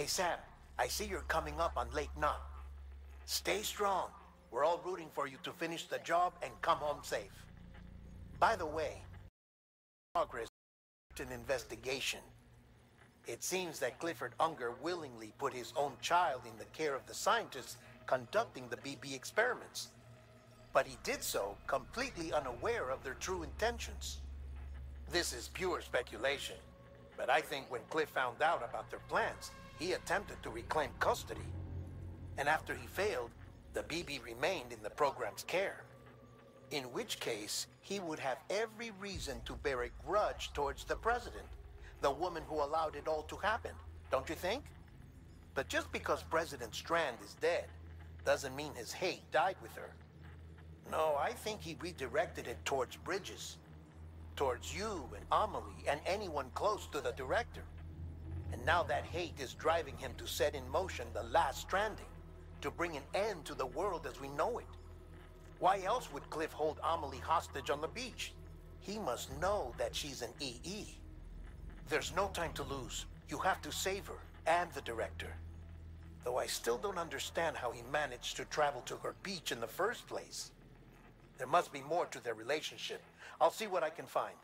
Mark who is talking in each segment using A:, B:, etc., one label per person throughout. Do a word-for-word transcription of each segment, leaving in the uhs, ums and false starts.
A: Hey Sam, I see you're coming up on Lake Knot. Stay strong. We're all rooting for you to finish the job and come home safe. By the way, progress an investigation. It seems that Clifford Unger willingly put his own child in the care of the scientists conducting the B B experiments. But he did so completely unaware of their true intentions. This is pure speculation, but I think when Cliff found out about their plans, he attempted to reclaim custody. And after he failed, the B B remained in the program's care. In which case, he would have every reason to bear a grudge towards the president, the woman who allowed it all to happen, don't you think? But just because President Strand is dead, doesn't mean his hate died with her. No, I think he redirected it towards Bridges, towards you and Amelie and anyone close to the director. And now that hate is driving him to set in motion the last stranding, to bring an end to the world as we know it. Why else would Cliff hold Amelie hostage on the beach? He must know that she's an E E. There's no time to lose. You have to save her and the director. Though I still don't understand how he managed to travel to her beach in the first place. There must be more to their relationship. I'll see what I can find.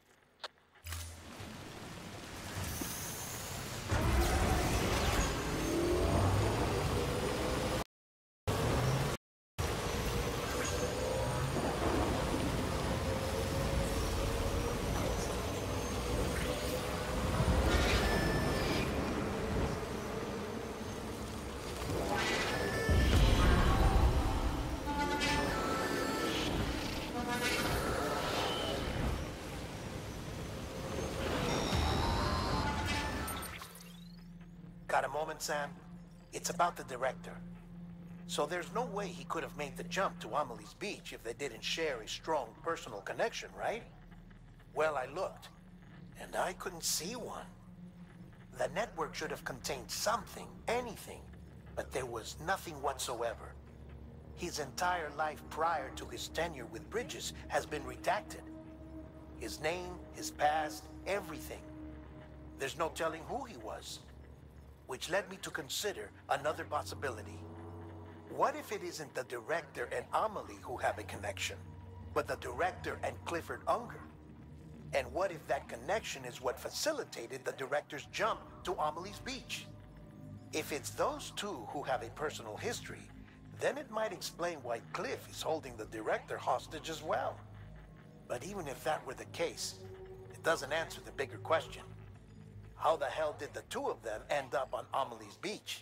A: Got a moment, Sam? It's about the director. So there's no way he could have made the jump to Amelie's beach if they didn't share a strong personal connection, right? Well, I looked, and I couldn't see one. The network should have contained something, anything, but there was nothing whatsoever. His entire life prior to his tenure with Bridges has been redacted. His name, his past, everything. There's no telling who he was. Which led me to consider another possibility. What if it isn't the director and Amelie who have a connection, but the director and Clifford Unger? And what if that connection is what facilitated the director's jump to Amelie's beach? If it's those two who have a personal history, then it might explain why Cliff is holding the director hostage as well. But even if that were the case, it doesn't answer the bigger question. How the hell did the two of them end up on Amelie's beach?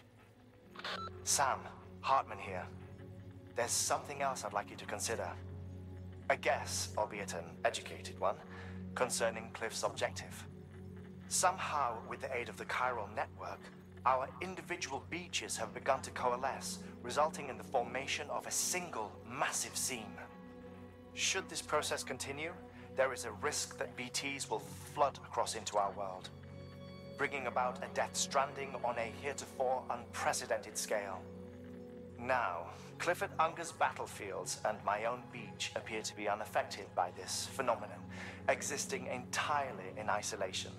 B: Sam, Hartman here. There's something else I'd like you to consider. A guess, albeit an educated one, concerning Cliff's objective. Somehow, with the aid of the chiral network, our individual beaches have begun to coalesce, resulting in the formation of a single massive seam. Should this process continue, there is a risk that B Ts will flood across into our world, bringing about a death stranding on a heretofore unprecedented scale. Now, Clifford Unger's battlefields and my own beach appear to be unaffected by this phenomenon, existing entirely in isolation.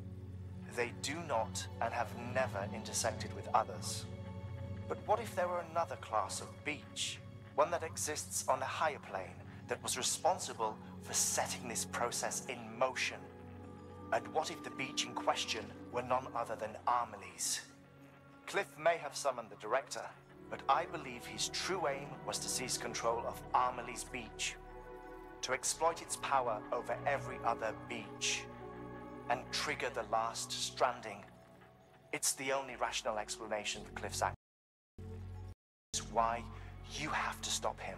B: They do not and have never intersected with others. But what if there were another class of beach, one that exists on a higher plane, that was responsible for setting this process in motion? And what if the beach in question were none other than Amelie's? Cliff may have summoned the director, but I believe his true aim was to seize control of Amelie's beach, to exploit its power over every other beach, and trigger the last stranding. It's the only rational explanation for Cliff's act. It's why you have to stop him.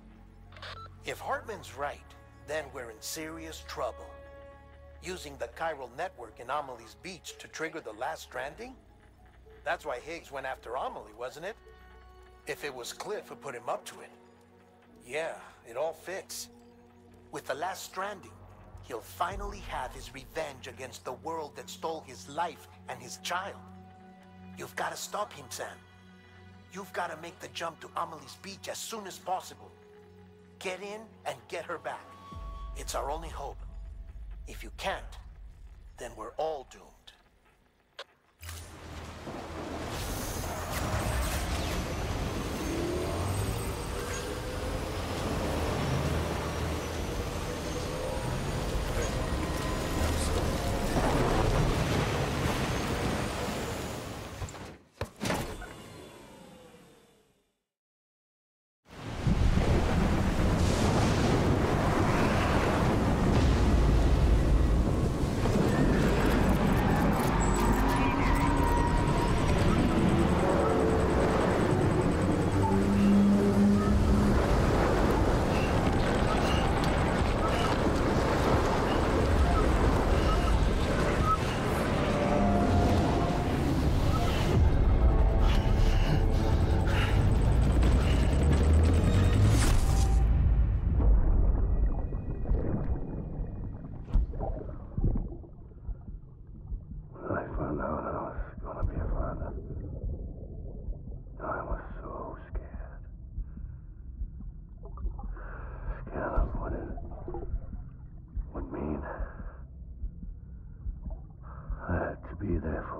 A: If Hartman's right, then we're in serious trouble. Using the chiral network in Amelie's beach to trigger the last stranding? That's why Higgs went after Amelie, wasn't it? If it was Cliff who put him up to it. Yeah, it all fits. With the last stranding, he'll finally have his revenge against the world that stole his life and his child. You've got to stop him, Sam. You've got to make the jump to Amelie's beach as soon as possible. Get in and get her back. It's our only hope. If you can't, then we're all doomed.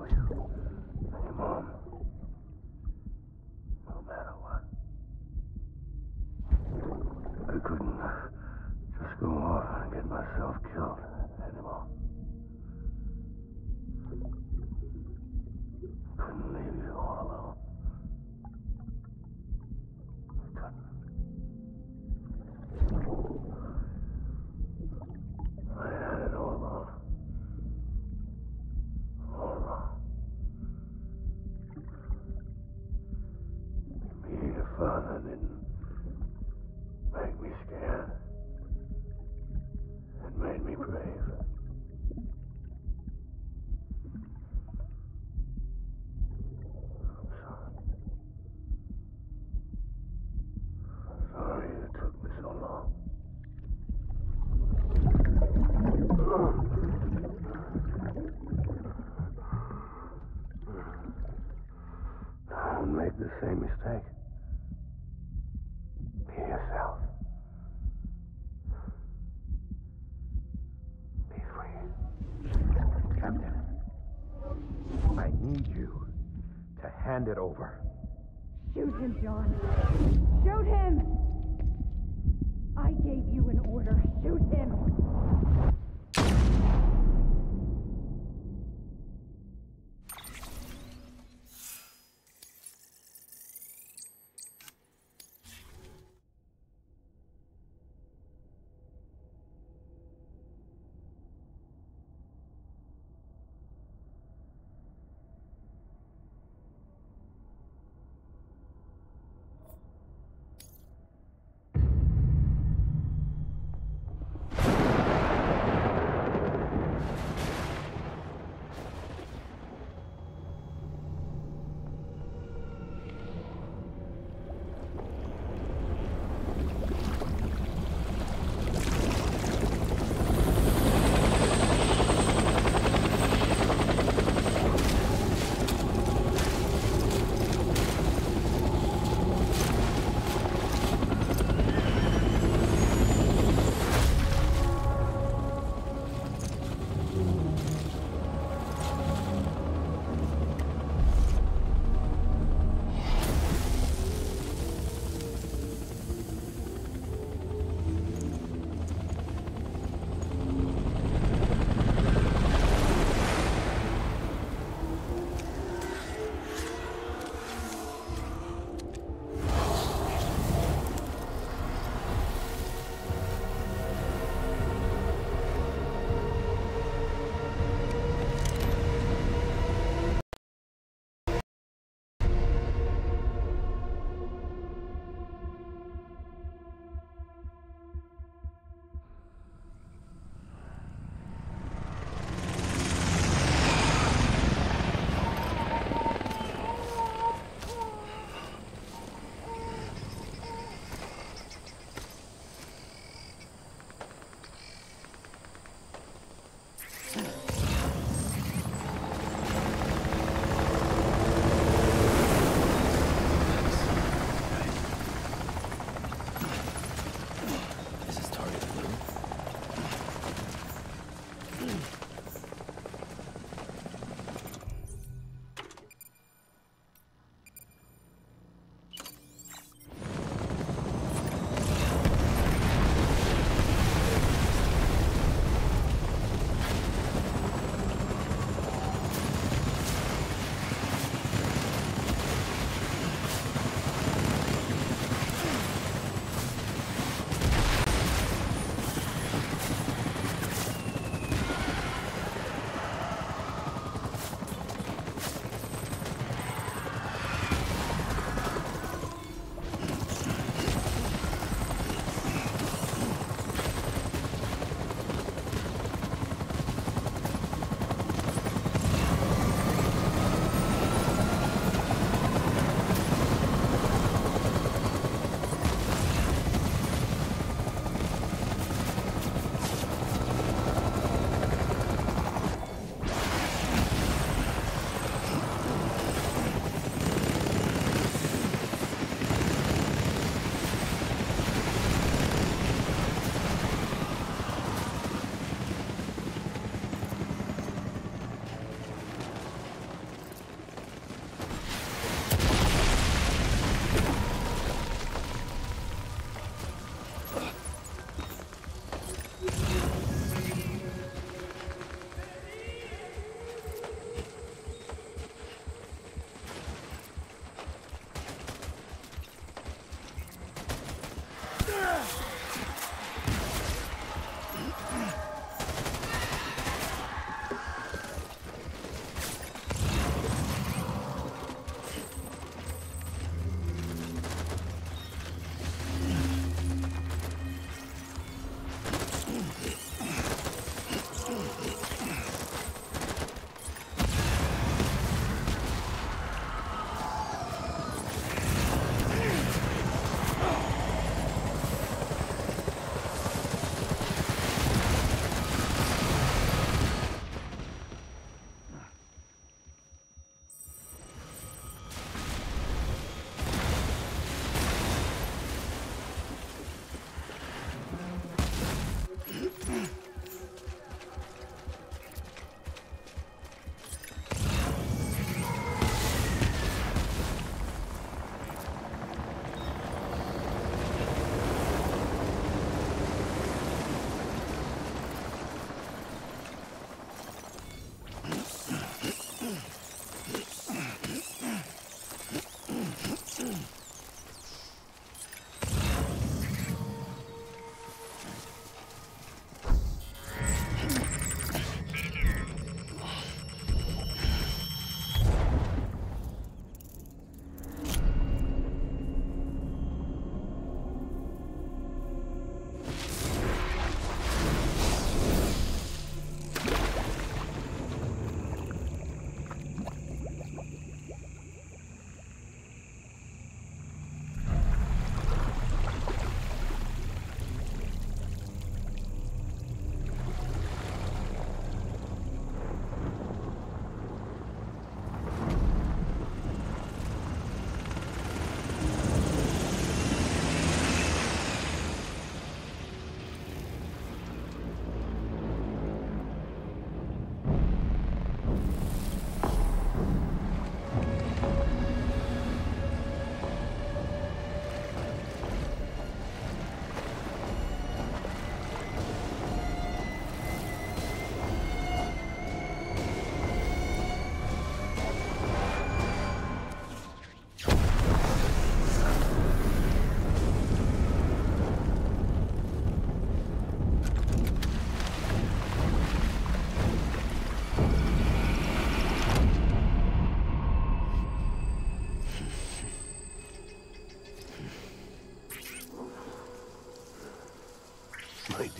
C: kill you. And your mom. No matter what. I couldn't just go off and get myself killed anymore. Couldn't leave you all alone. I couldn't. I had it all wrong. All wrong. Being a father didn't make me scared. It made me brave. I'm sorry. Sorry it took me so long. Don't make the same mistake. Be yourself. Be free.
D: Captain, I need you to hand it over.
E: Shoot him, John. Shoot him! I gave you an order. Shoot him!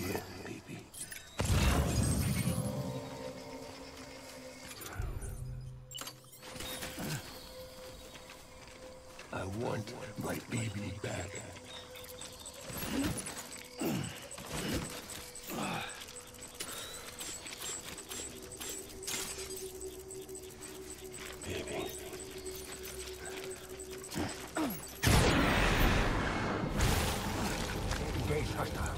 C: Yeah, baby. I want my baby back. Baby. Engage hostile.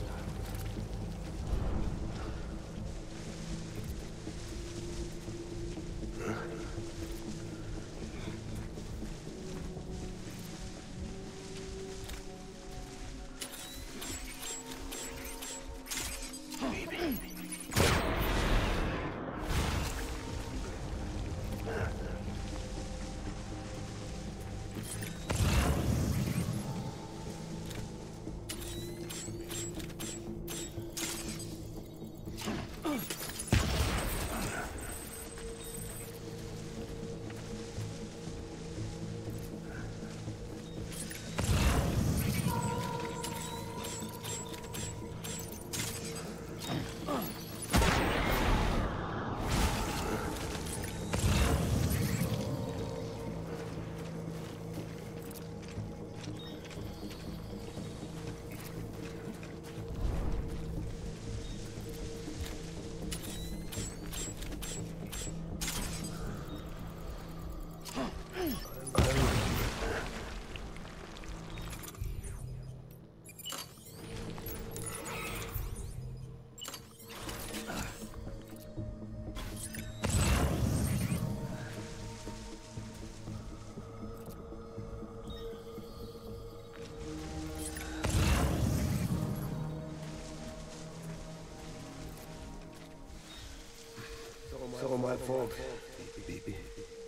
C: It's all my fault, baby, baby.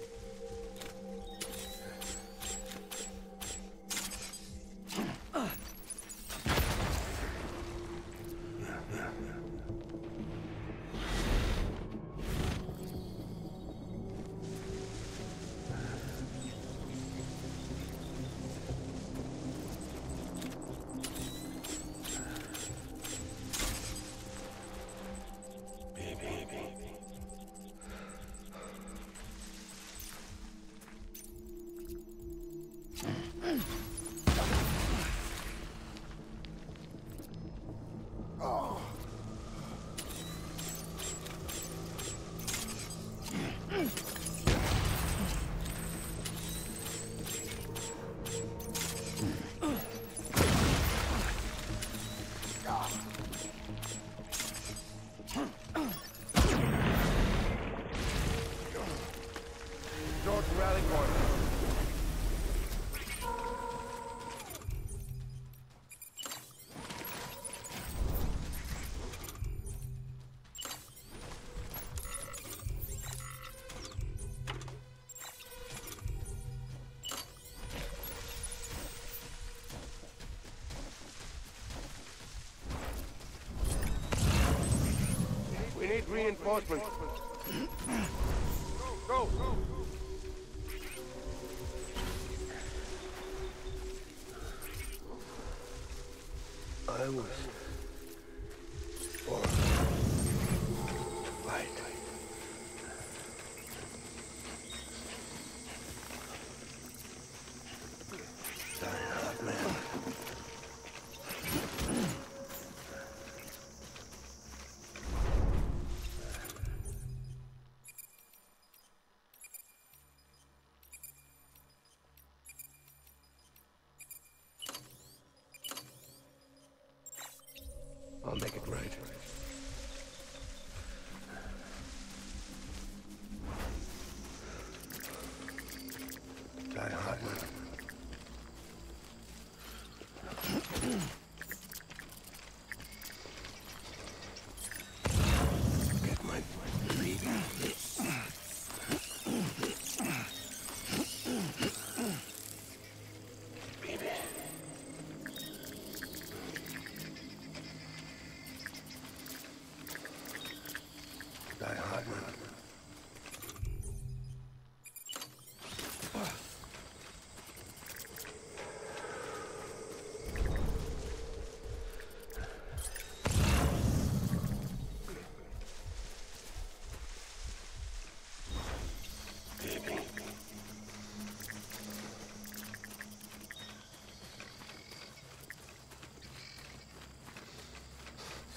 C: We need reinforcements. Go! Go! I was born light. Die hard, man.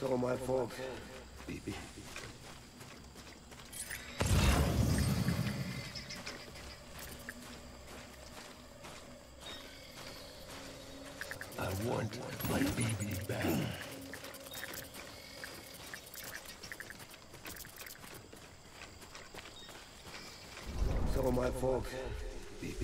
C: It's all my fault, baby. I want my baby back. It's all my fault, baby.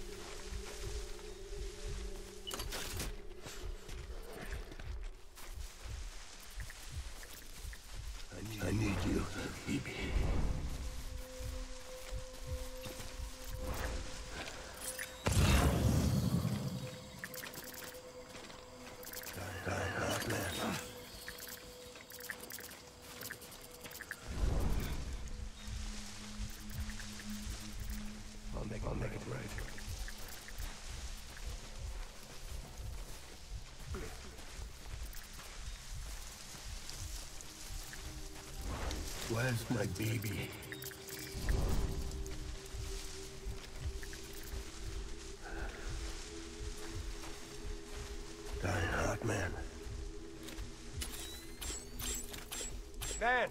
C: I need you, baby. I'll make, I'll make it right. Where's my baby? Die hard, man.
D: Man!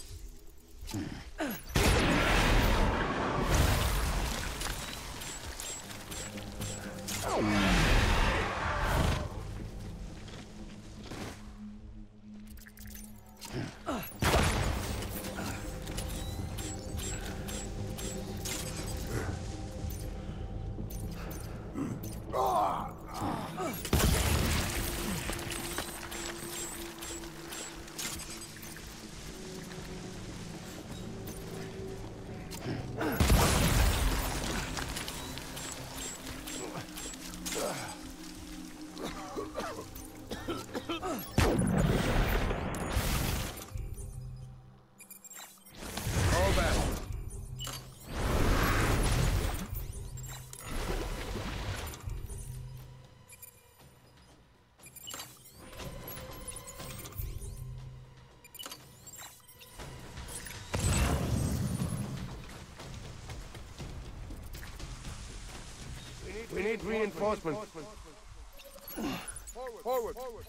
D: We need reinforcements. Forward. Forward. Forward.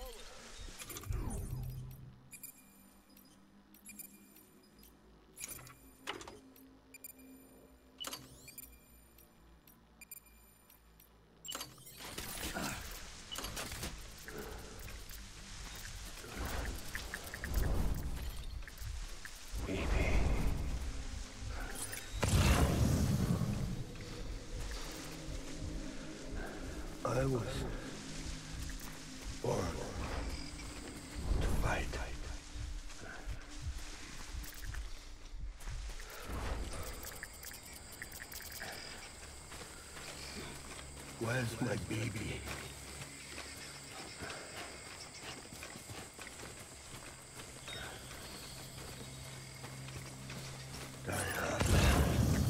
C: I was born to fight. Where's my baby? Die hard, man.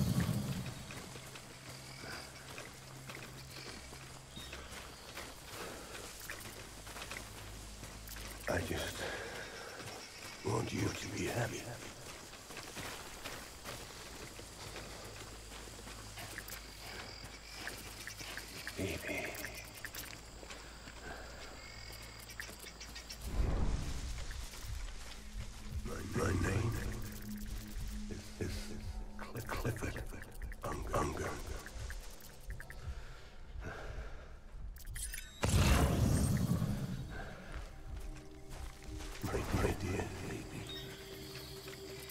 C: I just want you to be happy. Baby. My, my name is, is Cl Clifford Unger. My, my dear baby.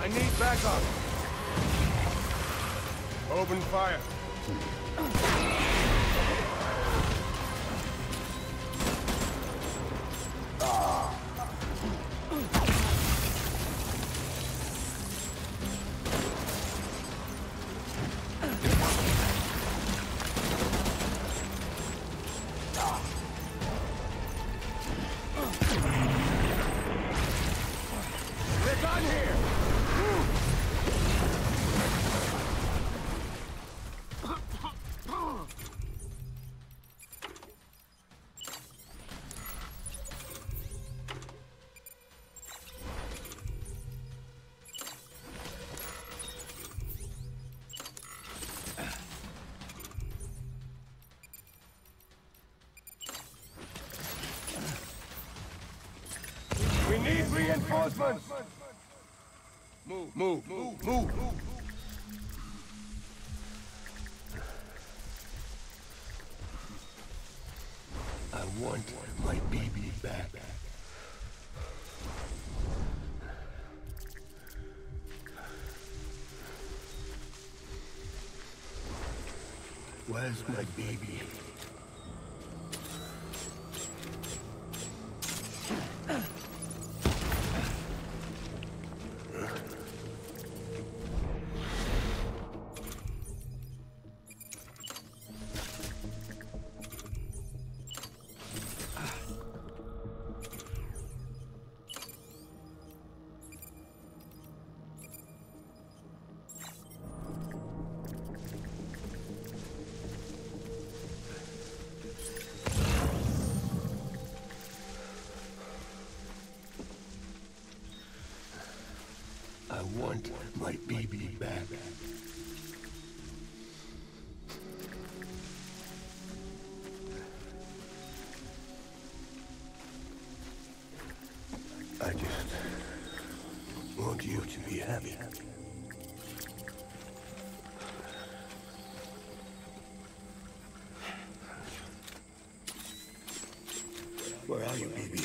D: need backup. Open fire. We're done here. We need reinforcements! Move, move, move, move, move.
C: I want my baby back. Where's my baby? I want my baby back. I just want you to be happy. Where are you, baby?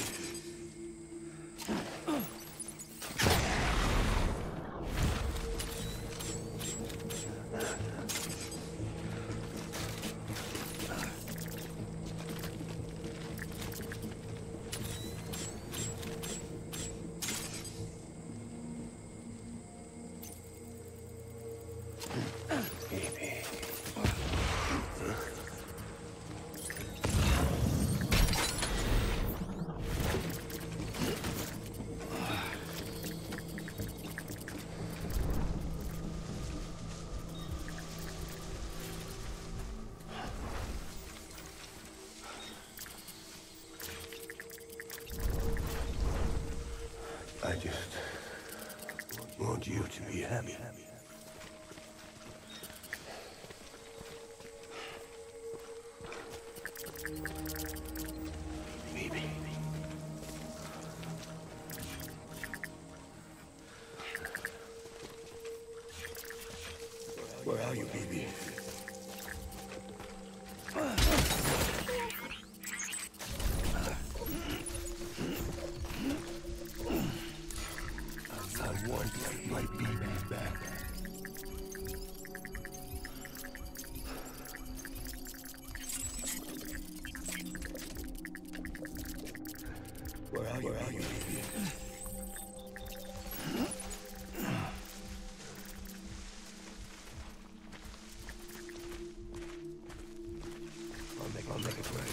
C: I just want you to be happy. Baby. Where are you, baby? I want my baby back. Where are you, Where are you baby? I'll make, I'll make it right.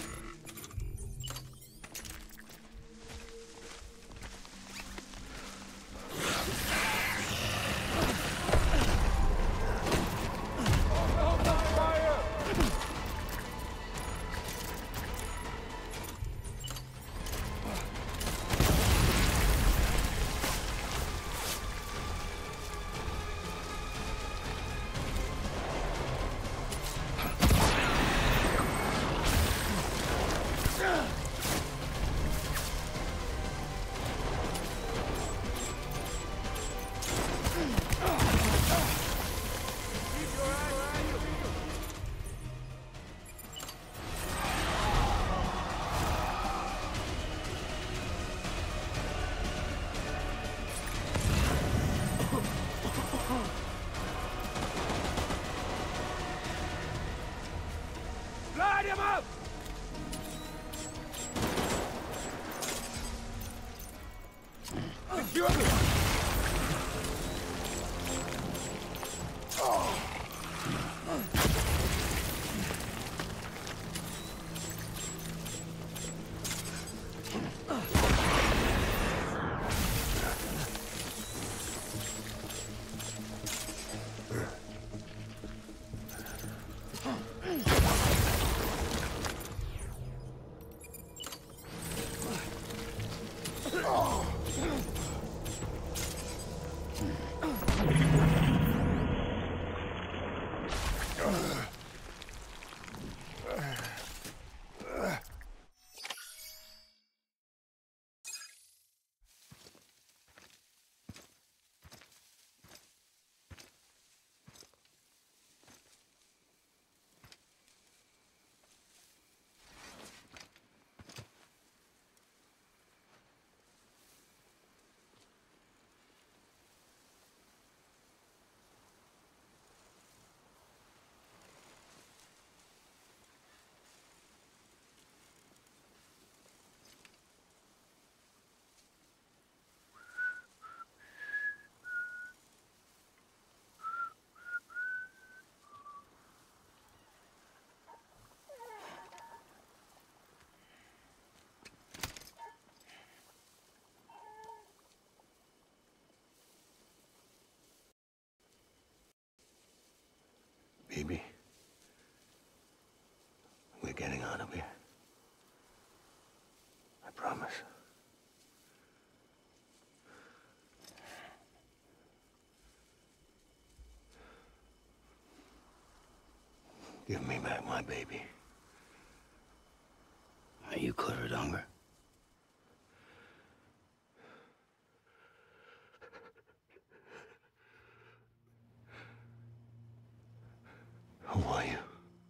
C: We're getting out of here. I promise. Give me back my baby.
F: Are you Clifford Unger?
C: Who are you?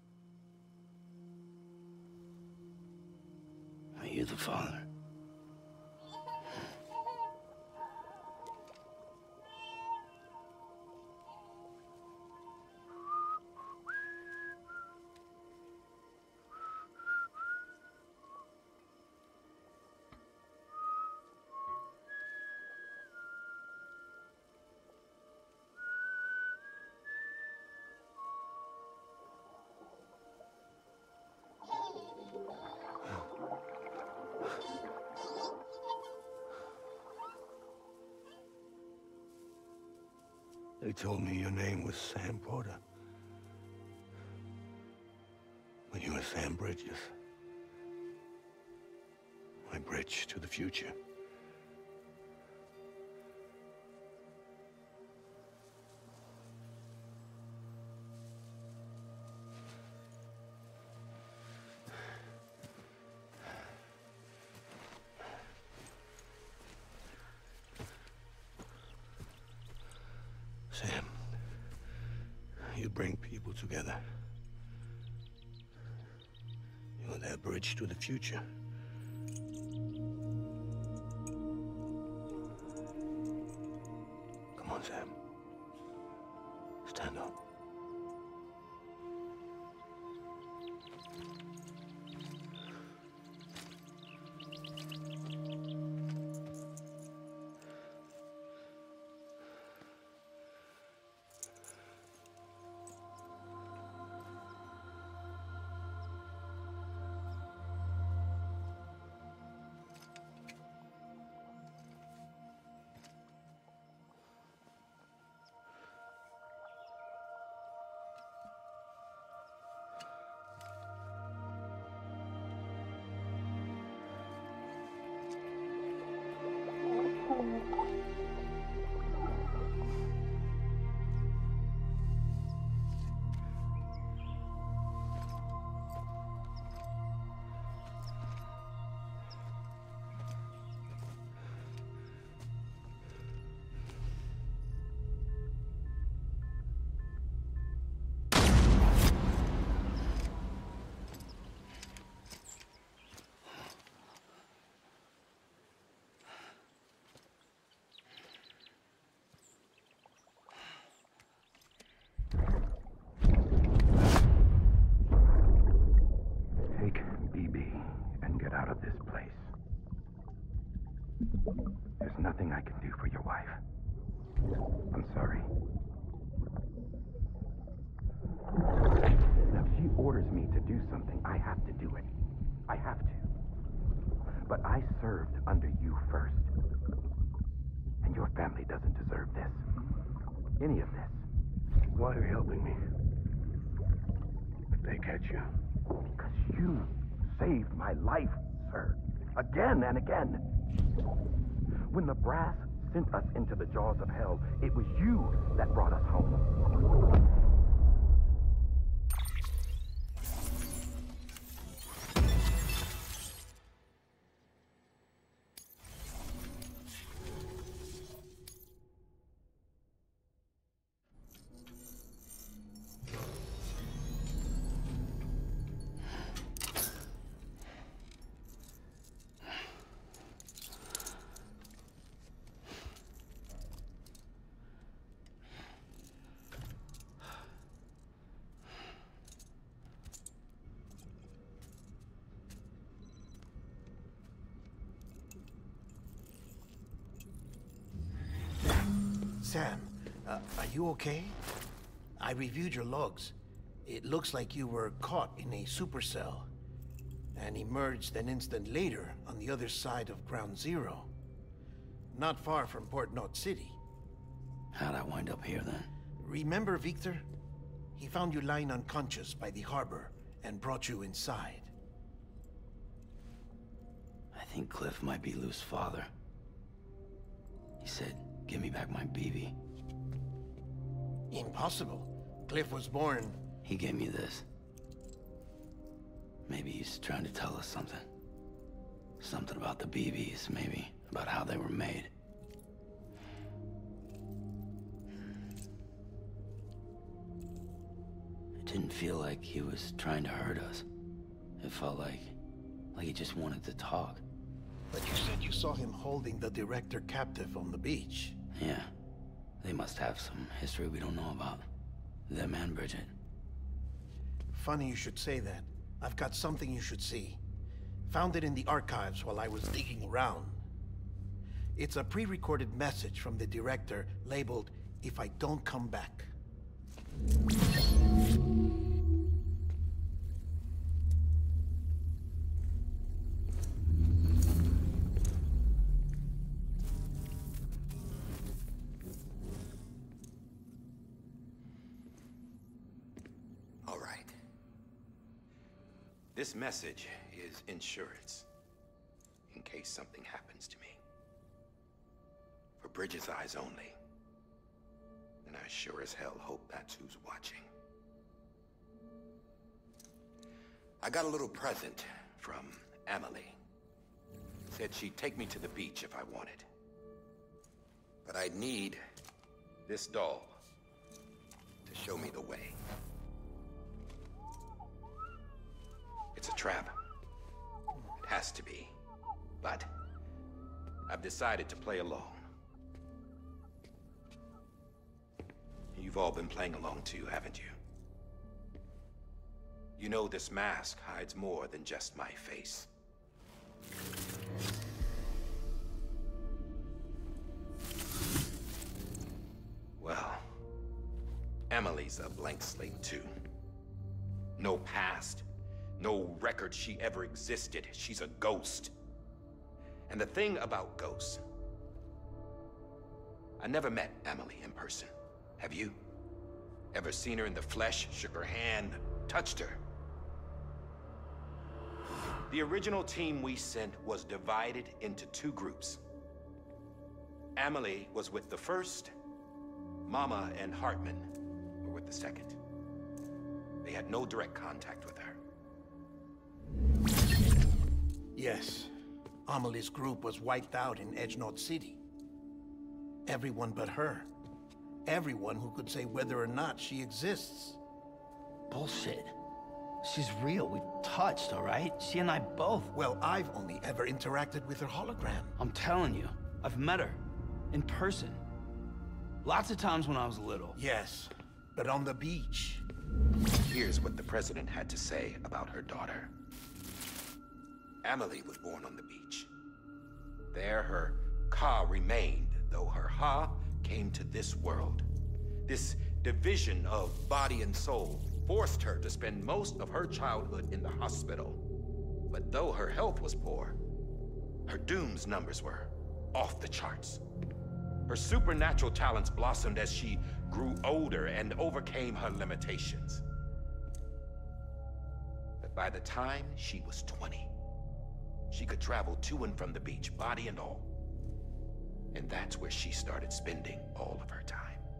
F: Are you the father?
C: They told me your name was Sam Porter. But you were Sam Bridges. My bridge to the future. Sam, you bring people together. You're their bridge to the future. Come on, Sam. Stand up.
G: There's nothing I can do for your wife. I'm sorry. Now, if she orders me to do something, I have to do it. I have to. But I served under you first. And your family doesn't deserve this. Any of this.
C: Why are you helping me? If they catch you.
G: Because you saved my life, sir. Again and again. When the brass sent us into the jaws of hell, it was you that brought us home.
A: Sam, uh, are you okay? I reviewed your logs. It looks like you were caught in a supercell and emerged an instant later on the other side of Ground Zero. Not far from Port Knot City.
F: How'd I wind up here then?
A: Remember Victor? He found you lying unconscious by the harbor and brought you inside.
F: I think Cliff might be Lou's father. He said, give me back my B B.
A: Impossible. Cliff was born...
F: He gave me this. Maybe he's trying to tell us something. Something about the B Bs, maybe. About how they were made. It didn't feel like he was trying to hurt us. It felt like... like he just wanted to talk.
A: But you said you saw him holding the director captive on the beach.
F: Yeah. They must have some history we don't know about. Them and Bridget.
A: Funny you should say that. I've got something you should see. Found it in the archives while I was digging around. It's a pre-recorded message from the director labeled, "If I don't come back."
H: All right. This message is insurance, in case something happens to me. For Bridget's eyes only. And I sure as hell hope that's who's watching. I got a little present from Emily. Said she'd take me to the beach if I wanted. But I'd need this doll to show me the way. It's a trap. It has to be. But I've decided to play along. You've all been playing along too, haven't you? You know this mask hides more than just my face. Well, Emily's a blank slate too. No past. No record she ever existed. She's a ghost. And the thing about ghosts... I never met Emily in person. Have you? Ever seen her in the flesh, shook her hand, touched her? The original team we sent was divided into two groups. Emily was with the first. Mama and Hartman were with the second. They had no direct contact with her.
A: Yes. Amelie's group was wiped out in Edgenode City. Everyone but her. Everyone who could say whether or not she exists.
F: Bullshit. She's real. We've touched, all right? She and I both.
A: Well, I've only ever interacted with her hologram.
F: I'm telling you, I've met her. In person. Lots of times when I was little.
A: Yes, but on the beach.
H: Here's what the president had to say about her daughter. Emily was born on the beach. There her Ka remained, though her Ha came to this world. This division of body and soul forced her to spend most of her childhood in the hospital. But though her health was poor, her Doom's numbers were off the charts. Her supernatural talents blossomed as she grew older and overcame her limitations. But by the time she was twenty, she could travel to and from the beach, body and all. And that's where she started spending all of her time.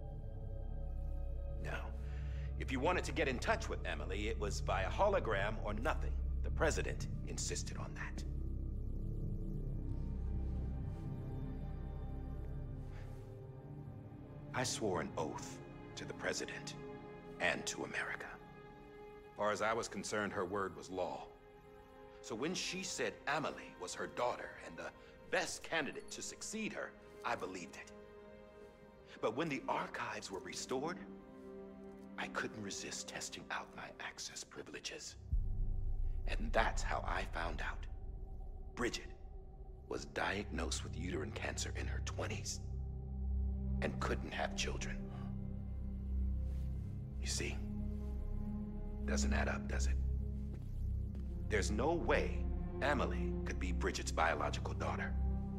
H: Now, if you wanted to get in touch with Emily, it was via hologram or nothing. The president insisted on that. I swore an oath to the president and to America. As far as I was concerned, her word was law. So when she said Emily was her daughter and the best candidate to succeed her, I believed it. But when the archives were restored, I couldn't resist testing out my access privileges. And that's how I found out Bridget was diagnosed with uterine cancer in her twenties and couldn't have children. You see, doesn't add up, does it? There's no way Emily could be Bridget's biological daughter.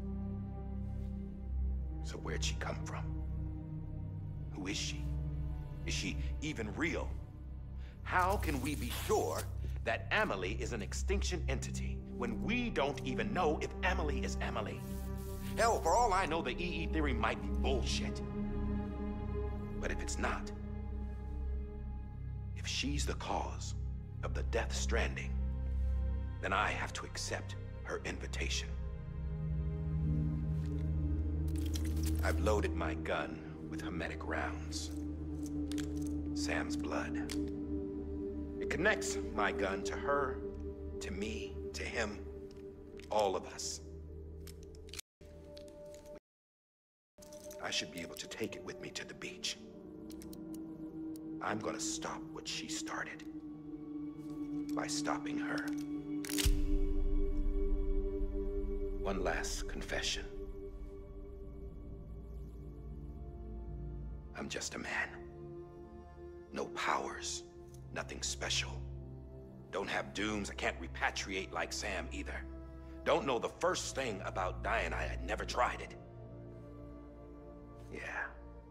H: So where'd she come from? Who is she? Is she even real? How can we be sure that Amelie is an extinction entity when we don't even know if Amelie is Amelie. Hell, for all I know, the E E theory might be bullshit. But if it's not, if she's the cause of the Death Stranding, then I have to accept her invitation. I've loaded my gun with hermetic rounds. Sam's blood. It connects my gun to her, to me, to him, all of us. I should be able to take it with me to the beach. I'm gonna stop what she started by stopping her. One last confession. I'm just a man. No powers, nothing special. Don't have dooms, I can't repatriate like Sam either. Don't know the first thing about dying, I had never tried it. Yeah.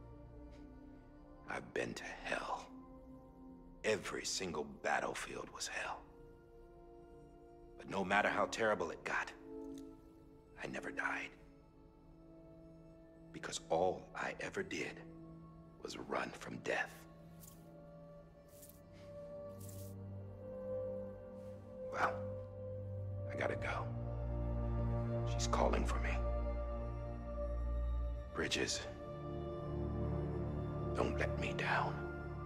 H: I've been to hell. Every single battlefield was hell. But no matter how terrible it got, I never died. Because all I ever did was run from death. Well, I gotta go. She's calling for me. Bridges, don't let me down.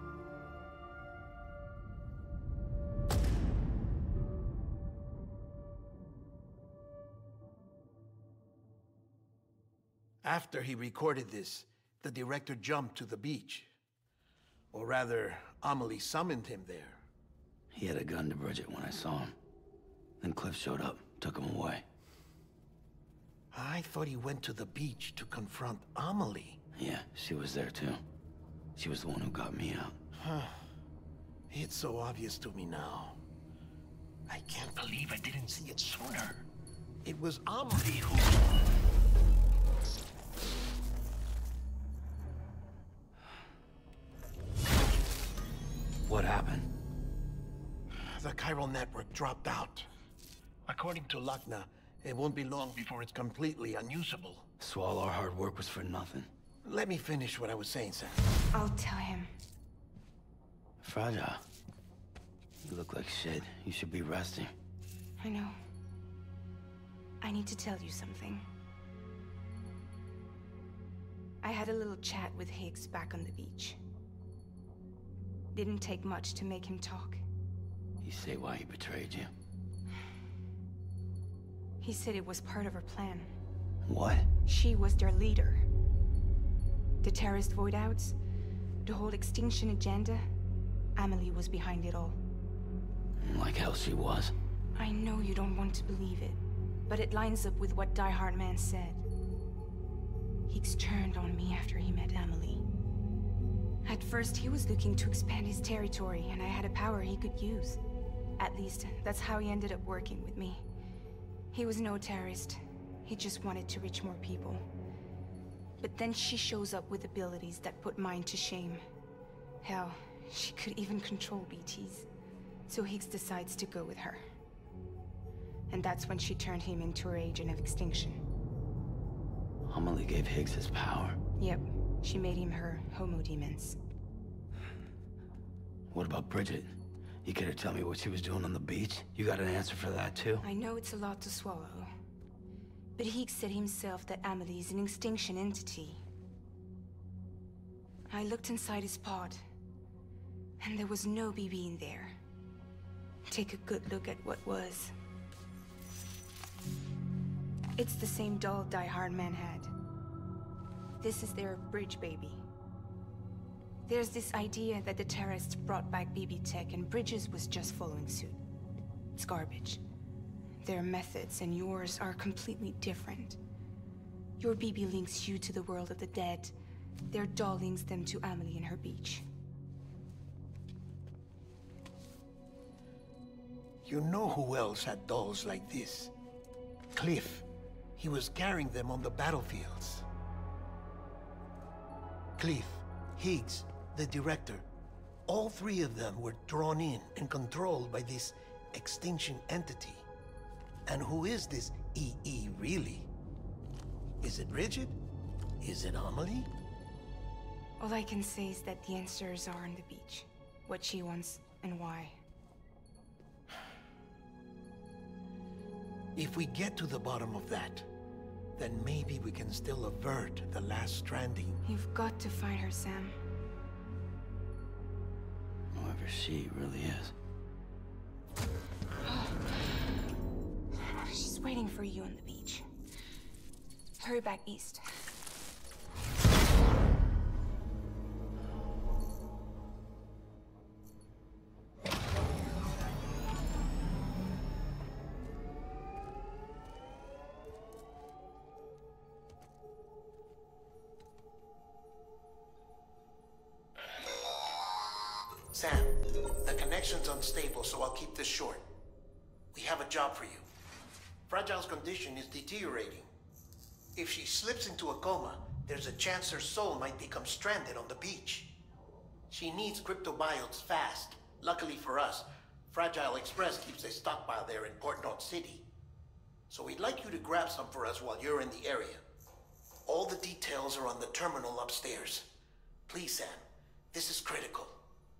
A: After he recorded this, the director jumped to the beach. Or rather, Amelie summoned him there.
F: He had a gun to Bridget when I saw him. Then Cliff showed up, took him away.
A: I thought he went to the beach to confront Amelie.
F: Yeah, she was there too. She was the one who got me out.
A: Huh. It's so obvious to me now. I can't believe I didn't see it sooner. It was Amelie who...
F: What happened?
A: The chiral network dropped out. According to Lochner, it won't be long before it's completely unusable.
F: So all our hard work was for nothing.
A: Let me finish what I was saying, Sam.
E: I'll tell him.
F: Fragile. You look like shit. You should be resting.
E: I know. I need to tell you something. I had a little chat with Higgs back on the beach. Didn't take much to make him talk.
F: You say why he betrayed you?
E: He said it was part of her plan.
F: What?
E: She was their leader. The terrorist void-outs, the whole extinction agenda, Amelie was behind it all.
F: Like hell she was.
E: I know you don't want to believe it, but it lines up with what Die Hard Man said. Higgs turned on me after he met Amelie. At first, he was looking to expand his territory, and I had a power he could use. At least, that's how he ended up working with me. He was no terrorist. He just wanted to reach more people. But then she shows up with abilities that put mine to shame. Hell, she could even control B Ts. So Higgs decides to go with her. And that's when she turned him into her agent of extinction.
F: Amelie gave Higgs his power.
E: Yep, she made him her Homo Demens.
F: What about Bridget? You care to tell me what she was doing on the beach? You got an answer for that too?
E: I know it's a lot to swallow. But Higgs said himself that Amelie is an extinction entity. I looked inside his pod, and there was no B B in there. Take a good look at what was. It's the same doll Die Hard Man had. This is their bridge baby. There's this idea that the terrorists brought back B B tech and Bridges was just following suit. It's garbage. Their methods and yours are completely different. Your B B links you to the world of the dead. Their doll links them to Amelie and her beach.
A: You know who else had dolls like this? Cliff. He was carrying them on the battlefields. Cliff, Higgs, the director, all three of them were drawn in and controlled by this extinction entity. And who is this E E really? Is it Bridget? Is it Amelie?
E: All I can say is that the answers are on the beach. What she wants and why.
A: If we get to the bottom of that, then maybe we can still avert the last stranding.
E: You've got to find her, Sam.
F: Whoever she really is.
E: She's waiting for you on the beach. Hurry back east.
A: Sam, the connection's unstable, so I'll keep this short. We have a job for you. Fragile's condition is deteriorating. If she slips into a coma, there's a chance her soul might become stranded on the beach. She needs cryptobiotes fast. Luckily for us, Fragile Express keeps a stockpile there in Port North City. So we'd like you to grab some for us while you're in the area. All the details are on the terminal upstairs. Please, Sam, this is critical.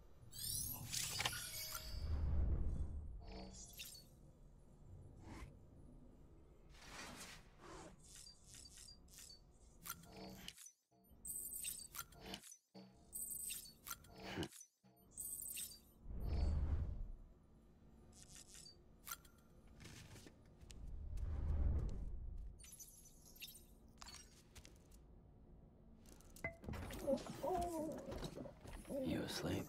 F: You asleep?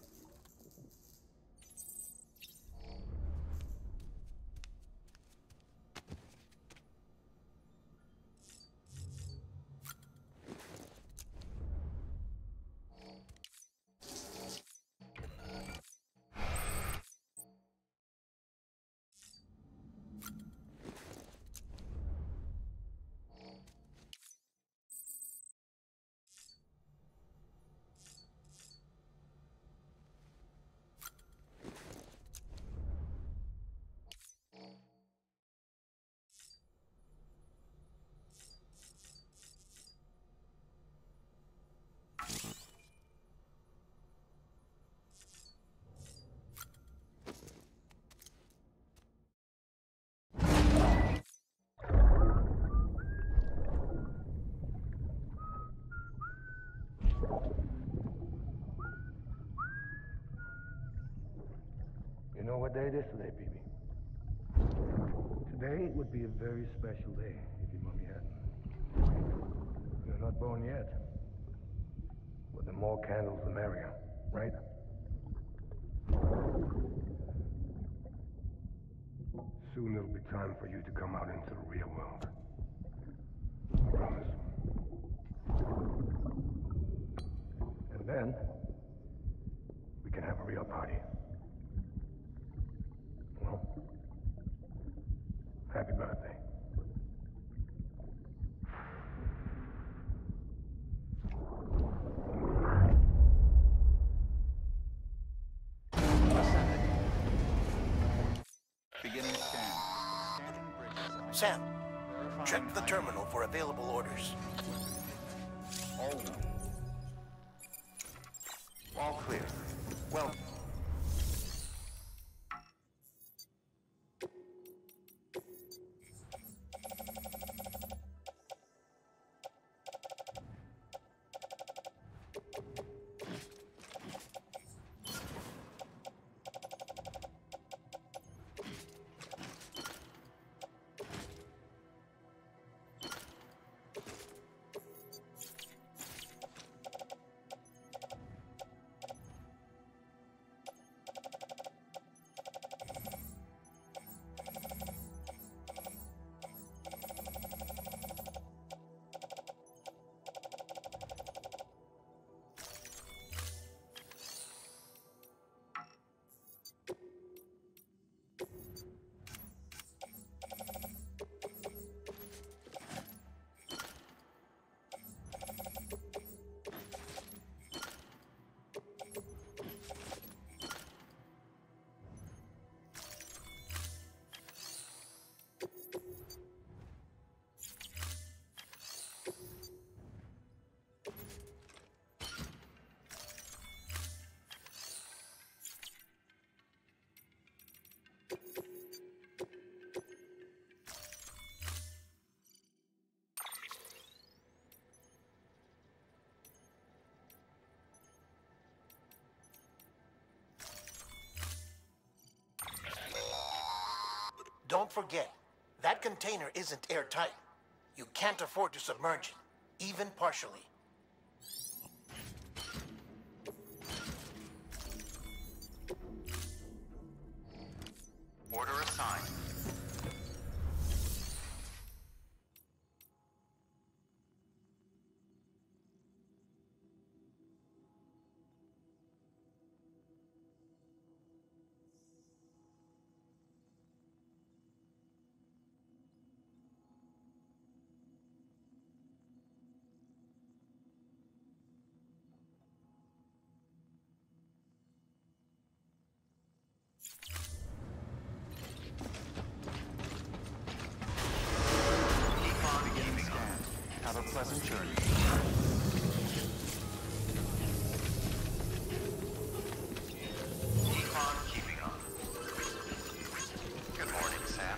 C: You know what day it is today, B B? Today would be a very special day if your mommy hadn't. You're not born yet. But the more candles, the merrier, right? Soon it'll be time for you to come out into the real world. I promise. And then, we can have a real party. Well, happy birthday.
I: Beginning scan. Scanning bridges.
A: Sam, check the terminal for available orders.
I: Oh. All clear. Well.
A: don't forget, that container isn't airtight. You can't afford to submerge it, even partially.
I: Order assigned. Have a pleasant journey. Keep on keeping on. Good morning, Sam.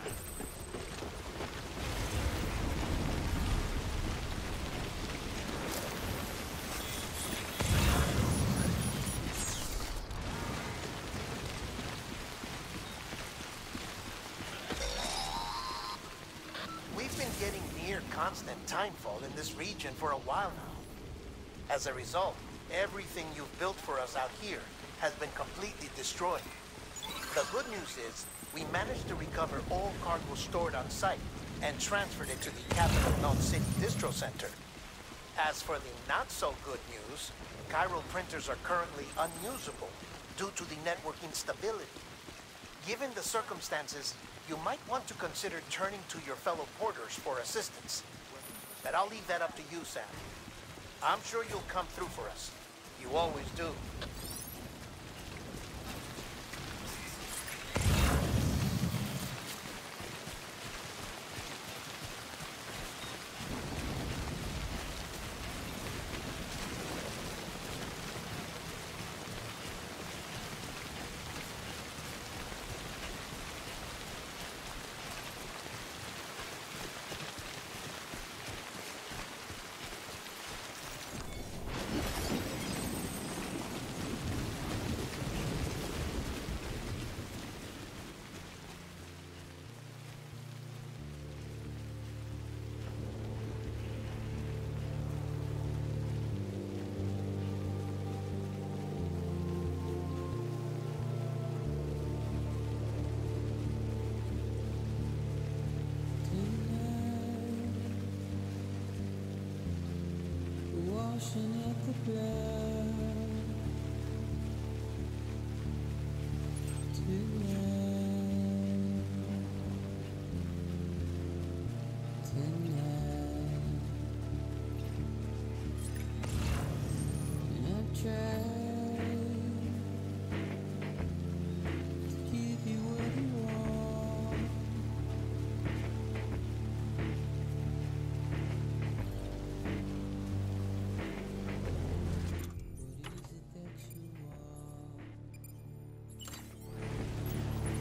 A: We've been getting near constant timefall in this region for a while now. As a result, everything you've built for us out here has been completely destroyed. The good news is, we managed to recover all cargo stored on site and transferred it to the Capital Knot City Distro Center. As for the not-so-good news, chiral printers are currently unusable due to the network instability. Given the circumstances, you might want to consider turning to your fellow porters for assistance. But I'll leave that up to you, Sam. I'm sure you'll come through for us. You always do.
J: Washing at the blood tonight, tonight. And I've tried to give you what you want. What is it that you want?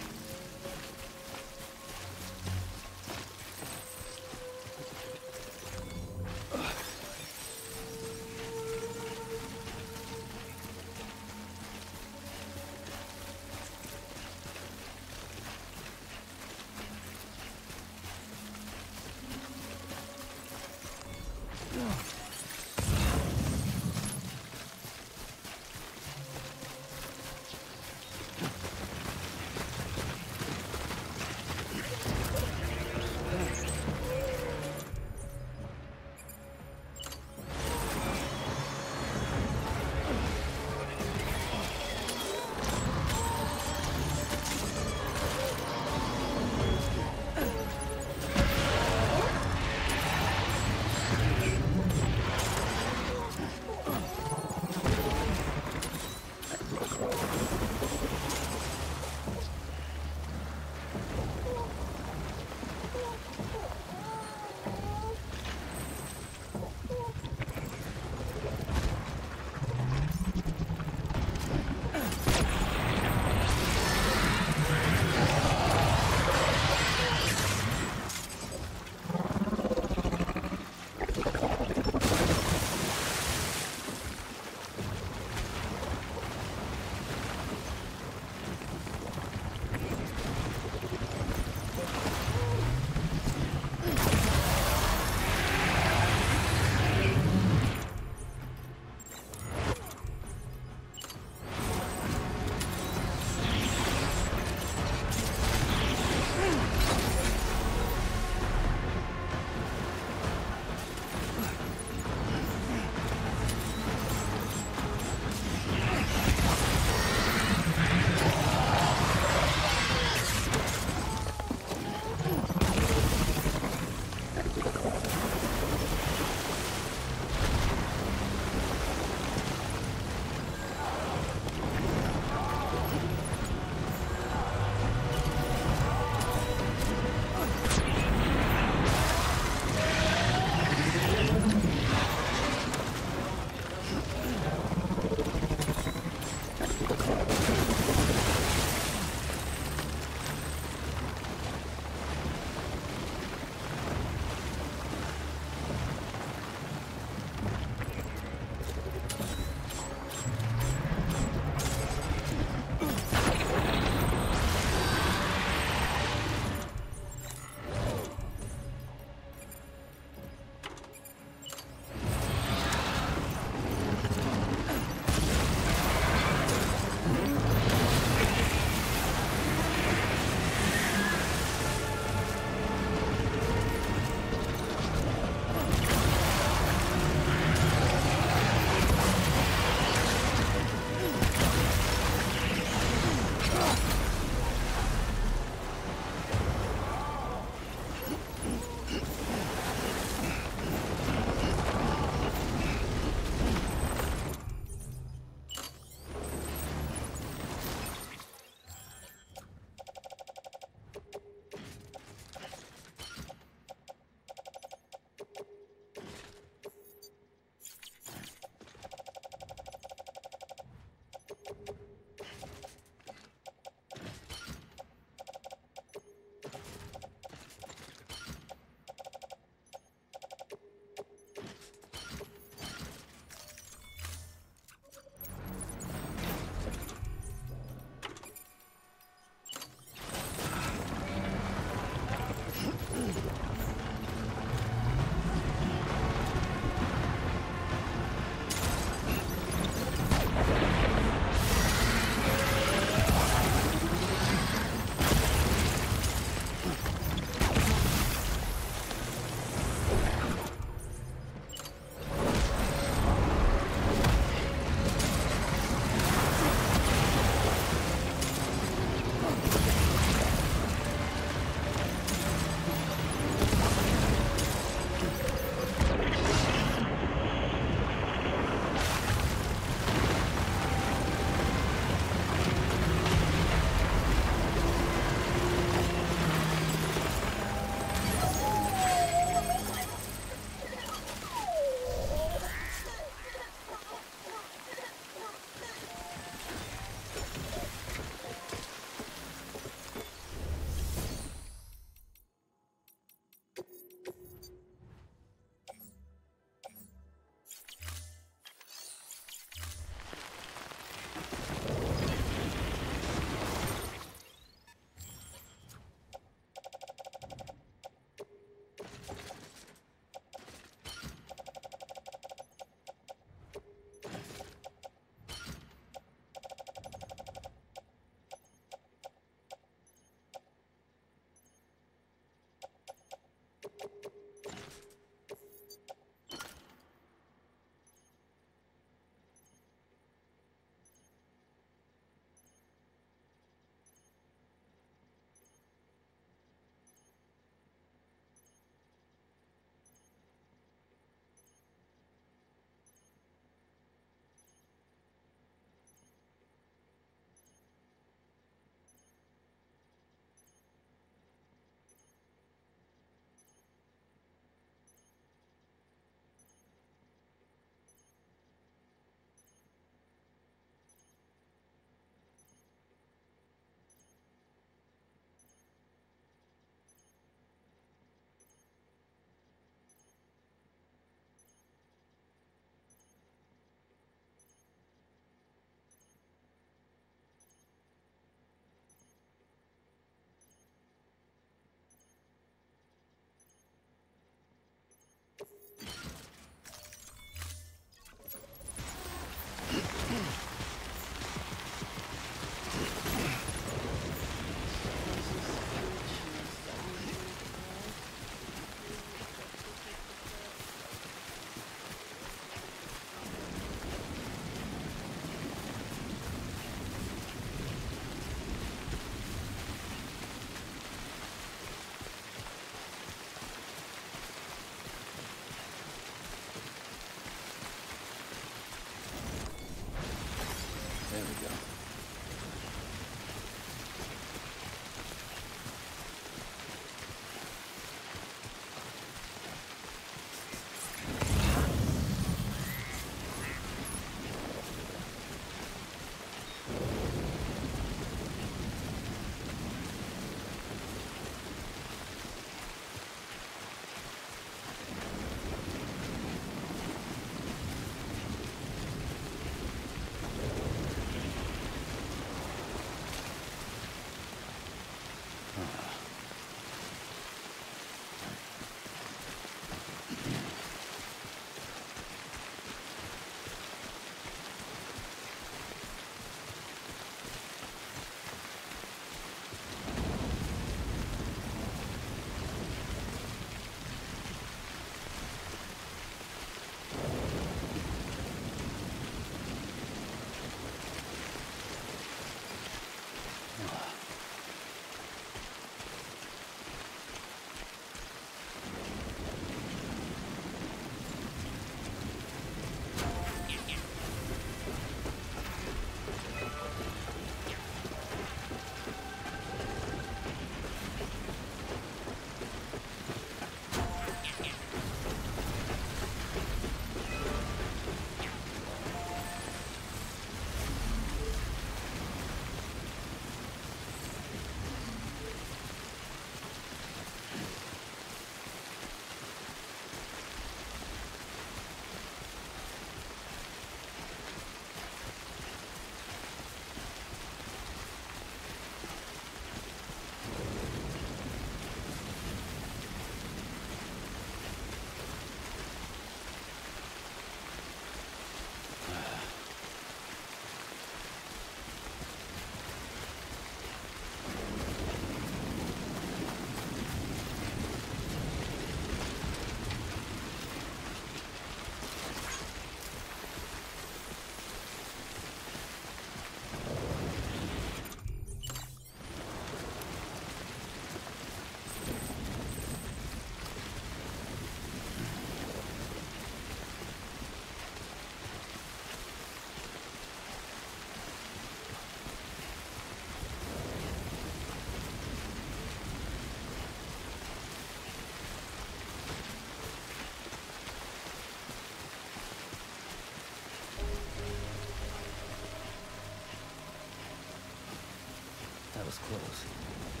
F: That was close.